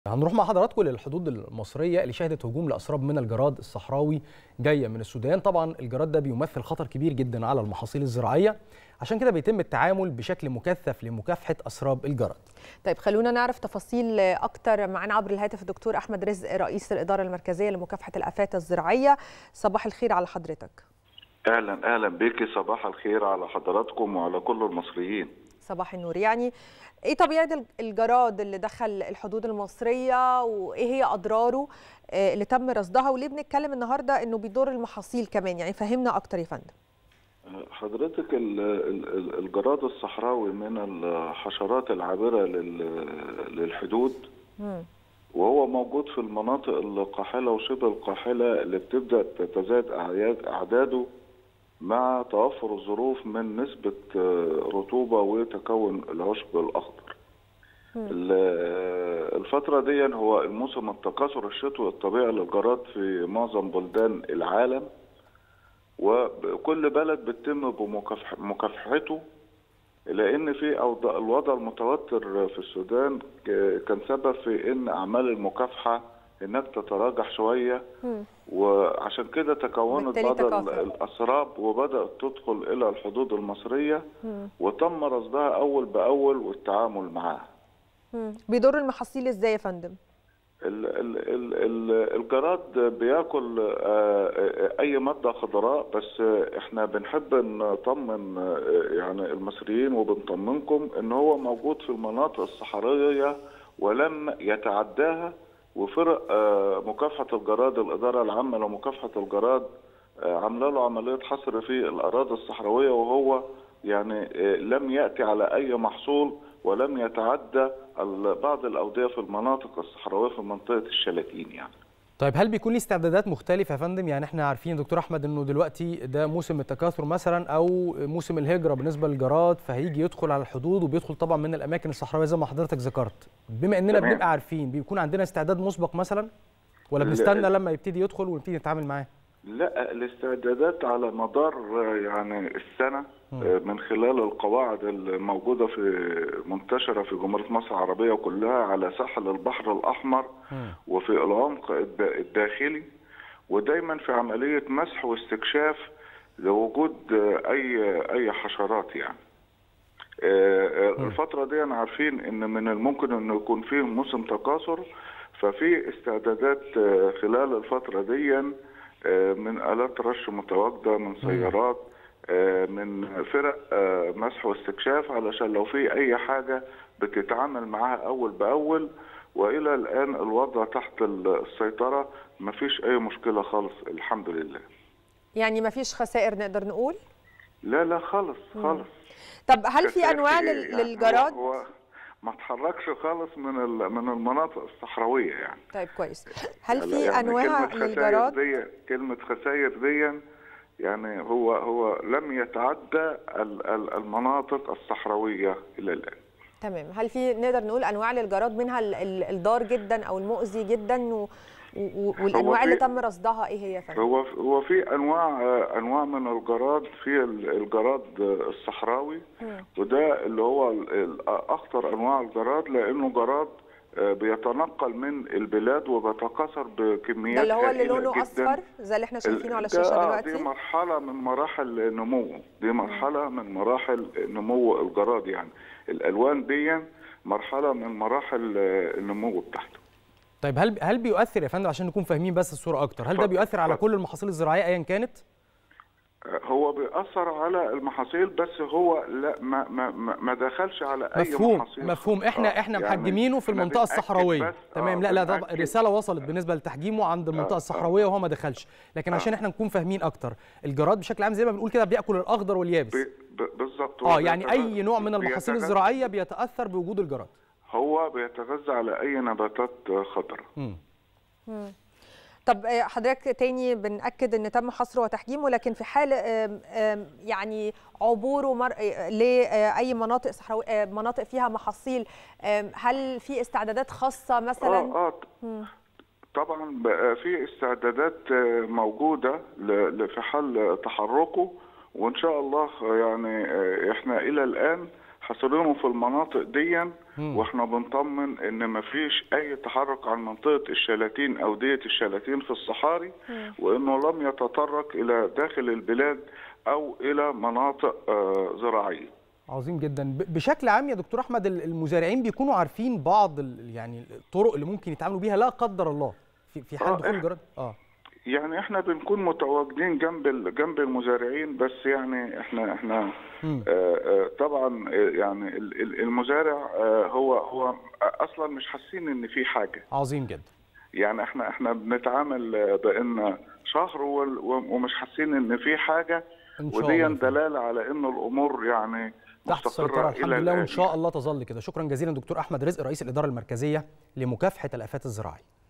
هنروح مع حضراتكم للحدود المصرية اللي شهدت هجوم لأسراب من الجراد الصحراوي جاية من السودان. طبعا الجراد ده بيمثل خطر كبير جدا على المحاصيل الزراعية، عشان كده بيتم التعامل بشكل مكثف لمكافحة أسراب الجراد. طيب خلونا نعرف تفاصيل أكتر. معنا عبر الهاتف الدكتور أحمد رزق رئيس الإدارة المركزية لمكافحة الآفات الزراعية. صباح الخير على حضرتك. أهلا بك، صباح الخير على حضراتكم وعلى كل المصريين. صباح النور. يعني ايه طبيعة الجراد اللي دخل الحدود المصرية وايه هي اضراره اللي تم رصدها، وليه بنتكلم النهارده انه بيضر المحاصيل كمان؟ يعني فهمنا اكتر يا فندم. حضرتك الجراد الصحراوي من الحشرات العابرة للحدود، وهو موجود في المناطق القاحلة وشبه القاحلة اللي بتبدأ تتزايد أعداده مع توفر الظروف من نسبة رطوبة وتكون العشب الأخضر. الفترة دي هو الموسم التكاثر الشتوي الطبيعي للجراد في معظم بلدان العالم، وكل بلد بتتم بمكافحته، لأن في الوضع المتوتر في السودان كان سبب في إن أعمال المكافحة هناك تتراجع شوية، وعشان كده تكونت بعض الأسراب وبدأت تدخل إلى الحدود المصرية، وتم رصدها أول بأول والتعامل معها. بيضر المحاصيل إزاي يا فندم؟ الجراد بياكل أي مادة خضراء، بس إحنا بنحب نطمن يعني المصريين وبنطمنكم إن هو موجود في المناطق الصحراوية ولم يتعداها، وفرق مكافحة الجراد الإدارة العامة لمكافحة الجراد عاملة له عملية حصر في الأراضي الصحراوية، وهو يعني لم يأتي على أي محصول ولم يتعدى بعض الأودية في المناطق الصحراوية في منطقة الشلاتين يعني. طيب هل بيكون ليه استعدادات مختلفة يا فندم؟ يعني احنا عارفين دكتور أحمد إنه دلوقتي ده موسم التكاثر مثلا أو موسم الهجرة بالنسبة للجراد، فهيجي يدخل على الحدود وبيدخل طبعا من الأماكن الصحراوية زي ما حضرتك ذكرت. بما إننا بنبقى عارفين، بيكون عندنا استعداد مسبق مثلا، ولا بنستنى لما يبتدي يدخل ونبتدي نتعامل معاه؟ لا، الاستعدادات على مدار يعني السنة من خلال القواعد الموجودة منتشرة في جمهورية مصر العربية كلها على ساحل البحر الأحمر وفي العمق الداخلي، ودايما في عملية مسح واستكشاف لوجود أي حشرات يعني. الفترة دي أنا عارفين إن من الممكن إنه يكون فيه موسم تكاثر، ففي استعدادات خلال الفترة دي من آلات رش متواجدة، من سيارات، من فرق مسح واستكشاف، علشان لو في أي حاجة بتتعامل معاها أول بأول. وإلى الآن الوضع تحت السيطرة، مفيش أي مشكلة خالص الحمد لله. يعني مفيش خسائر نقدر نقول؟ لا خالص. طب هل في أنواع للجراد؟ هو ما تحركش خالص من المناطق الصحراوية يعني. طيب كويس. هل في أنواع للجراد؟ كلمة خسائر دي يعني هو لم يتعدى المناطق الصحراوية إلى الآن. تمام. هل في نقدر نقول أنواع للجراد منها الضار جدا أو المؤذي جدا، والأنواع اللي تم رصدها إيه هي يا فندم؟ هو في أنواع من الجراد، في الجراد الصحراوي، وده اللي هو أخطر أنواع الجراد، لأنه جراد بيتنقل من البلاد وبيتكاثر بكميات ده اللي هو اللي لونه جداً. أصفر زي اللي احنا شايفينه على الشاشة دلوقتي؟ دي مرحلة من مراحل نموه، دي مرحلة من مراحل نمو الجراد يعني. الألوان دي مرحلة من مراحل النمو بتاعته. طيب هل بيؤثر يا فندم، عشان نكون فاهمين بس الصورة أكتر، هل ده بيؤثر على كل المحاصيل الزراعية أيا كانت؟ هو بيأثر على المحاصيل، بس هو لا ما دخلش على أي محاصيل. مفهوم. احنا يعني محجمينه في المنطقة الصحراوية. تمام. لا طبعا الرسالة وصلت بالنسبة لتحجيمه عند المنطقة الصحراوية وهو ما دخلش، لكن عشان احنا نكون فاهمين أكتر، الجراد بشكل عام زي ما بنقول كده بياكل الأخضر واليابس. بالظبط. يعني أي نوع من المحاصيل الزراعية بيتأثر بوجود الجراد. هو بيتغذى على أي نباتات خضراء. طب حضرتك تاني بنأكد ان تم حصره وتحجيمه، لكن في حال يعني عبوره لأي مناطق صحراوية، مناطق فيها محاصيل، هل في استعدادات خاصة مثلا؟ طبعا في استعدادات موجودة في حال تحركه، وإن شاء الله يعني احنا إلى الآن حاصرينه في المناطق دي، واحنا بنطمن ان مفيش اي تحرك عن منطقه الشلاتين او دية الشلاتين في الصحاري، وانه لم يتطرق الى داخل البلاد او الى مناطق زراعيه. عظيم جدا. بشكل عام يا دكتور احمد، المزارعين بيكونوا عارفين بعض يعني الطرق اللي ممكن يتعاملوا بيها لا قدر الله في حال دخول الجراد؟ يعني احنا بنكون متواجدين جنب المزارعين، بس يعني احنا طبعا يعني المزارع هو اصلا مش حاسين ان في حاجه. عظيم جدا. يعني احنا بنتعامل بان شهر ومش حاسين ان في حاجه، ودي دلاله على ان الامور يعني تحت السيطره الحمد لله، وان شاء الله تظل كده. شكرا جزيلا دكتور احمد رزق، رئيس الاداره المركزيه لمكافحه الافات الزراعيه.